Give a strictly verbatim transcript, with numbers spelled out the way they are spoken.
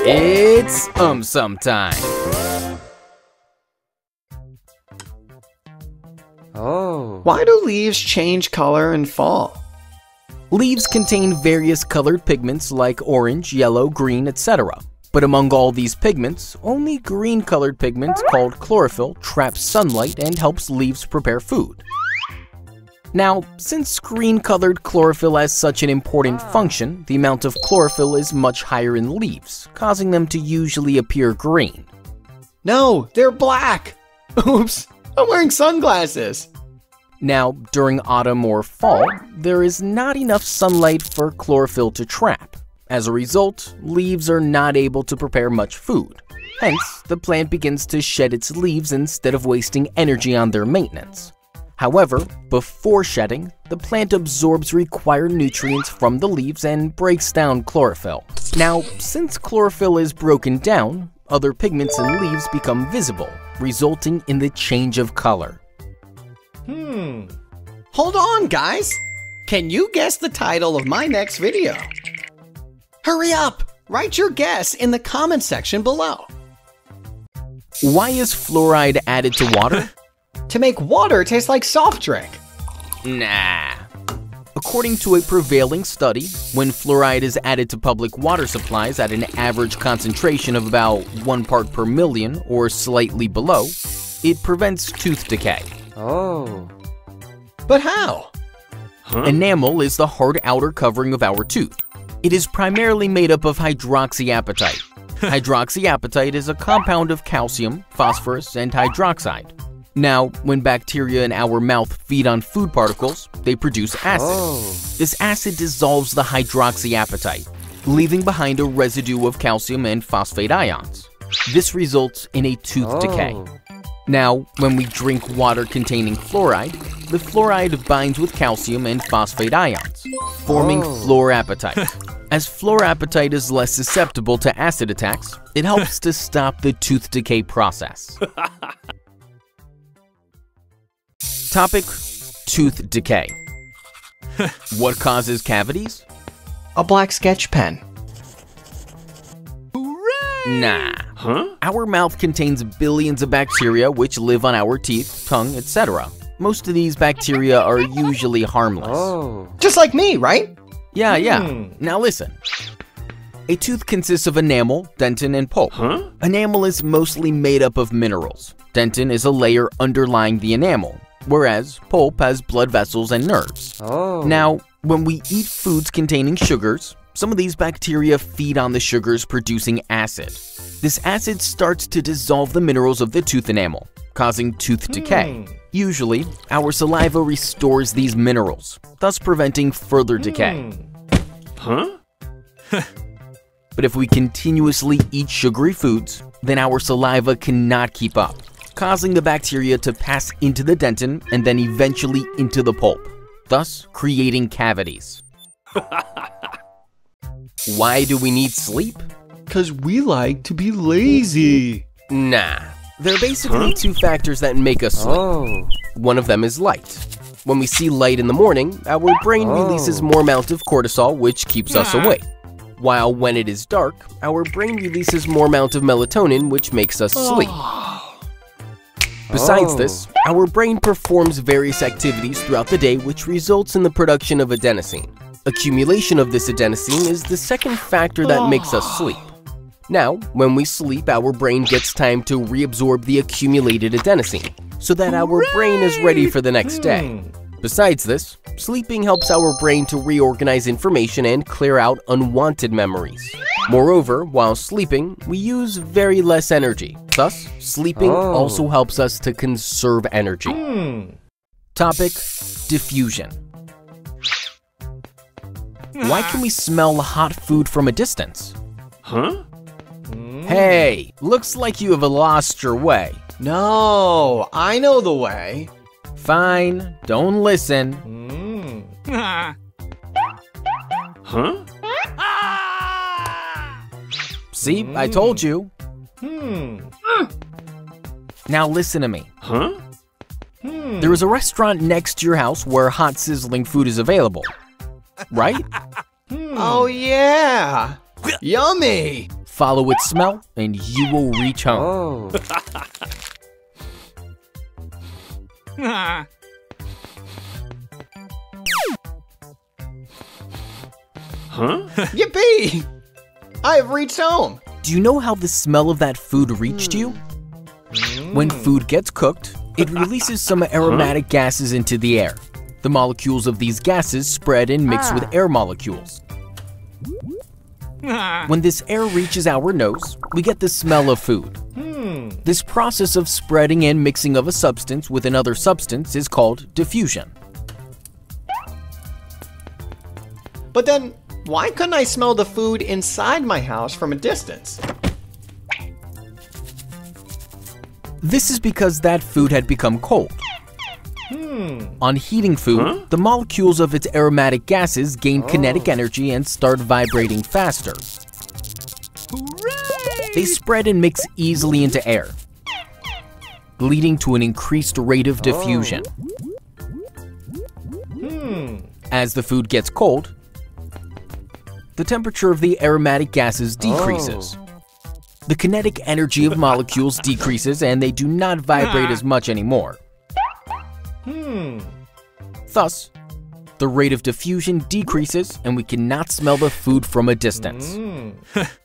It's AumSum time! Oh. Why do leaves change color in fall? Leaves contain various colored pigments like orange, yellow, green, et cetera. But among all these pigments, only green-colored pigment called chlorophyll traps sunlight and helps leaves prepare food. Now, since green-colored chlorophyll has such an important function, the amount of chlorophyll is much higher in leaves, causing them to usually appear green. No, they're black! Oops, I'm wearing sunglasses! Now, during autumn or fall, there is not enough sunlight for chlorophyll to trap. As a result, leaves are not able to prepare much food. Hence, the plant begins to shed its leaves instead of wasting energy on their maintenance. However, before shedding, the plant absorbs required nutrients from the leaves and breaks down chlorophyll. Now, since chlorophyll is broken down, other pigments in leaves become visible, resulting in the change of color. Hmm. Hold on, guys! Can you guess the title of my next video? Hurry up! Write your guess in the comment section below. Why is fluoride added to water? To make water taste like soft drink. Nah. According to a prevailing study, when fluoride is added to public water supplies at an average concentration of about one part per million or slightly below, it prevents tooth decay. Oh. But how? Huh? Enamel is the hard outer covering of our tooth. It is primarily made up of hydroxyapatite. Hydroxyapatite is a compound of calcium, phosphorus, and hydroxide. Now, when bacteria in our mouth feed on food particles, they produce acid. Oh. This acid dissolves the hydroxyapatite, leaving behind a residue of calcium and phosphate ions. This results in a tooth Oh. decay. Now, when we drink water containing fluoride, the fluoride binds with calcium and phosphate ions, forming Oh. fluorapatite. As fluorapatite is less susceptible to acid attacks, it helps to stop the tooth decay process. Topic: tooth decay. What causes cavities? A black sketch pen. Nah. Huh? Our mouth contains billions of bacteria which live on our teeth, tongue, et cetera. Most of these bacteria are usually harmless. Oh. Just like me, right? Yeah, yeah. Hmm. Now listen. A tooth consists of enamel, dentin, and pulp. Huh? Enamel is mostly made up of minerals. Dentin is a layer underlying the enamel, whereas pulp has blood vessels and nerves. Oh. Now, when we eat foods containing sugars, some of these bacteria feed on the sugars, producing acid. This acid starts to dissolve the minerals of the tooth enamel, causing tooth decay. Hmm. Usually, our saliva restores these minerals, thus preventing further decay. Huh? But if we continuously eat sugary foods, then our saliva cannot keep up, causing the bacteria to pass into the dentin and then eventually into the pulp, thus creating cavities. Why do we need sleep? Cause we like to be lazy. Nah. There are basically Huh? two factors that make us sleep. Oh. One of them is light. When we see light in the morning, our brain Oh. releases more amount of cortisol, which keeps us awake. While when it is dark, our brain releases more amount of melatonin, which makes us sleep. Besides Oh. this, our brain performs various activities throughout the day, which results in the production of adenosine. Accumulation of this adenosine is the second factor that makes us sleep. Now, when we sleep, our brain gets time to reabsorb the accumulated adenosine, so that our brain is ready for the next day. Besides this, sleeping helps our brain to reorganize information and clear out unwanted memories. Moreover, while sleeping, we use very less energy. Thus, sleeping Oh. also helps us to conserve energy. Hmm. Topic: diffusion. Why can we smell hot food from a distance? Huh? Hey, looks like you have lost your way. No, I know the way. Fine, don't listen. Hmm. Huh? See, I told you. Hmm. Now listen to me. Huh? Hmm. There is a restaurant next to your house where hot sizzling food is available, right? Oh yeah. Yummy. Follow its smell, and you will reach home. Oh. Huh? Yippee! I have reached home. Do you know how the smell of that food reached you? When food gets cooked, it releases some aromatic gases into the air. The molecules of these gases spread and mix with air molecules. When this air reaches our nose, we get the smell of food. This process of spreading and mixing of a substance with another substance is called diffusion. But then, why couldn't I smell the food inside my house from a distance? This is because that food had become cold. On heating food, Huh? the molecules of its aromatic gases gain kinetic energy and start vibrating faster. They spread and mix easily into air, leading to an increased rate of diffusion. As the food gets cold, the temperature of the aromatic gases decreases. The kinetic energy of molecules decreases and they do not vibrate as much anymore. Thus, the rate of diffusion decreases and we cannot smell the food from a distance.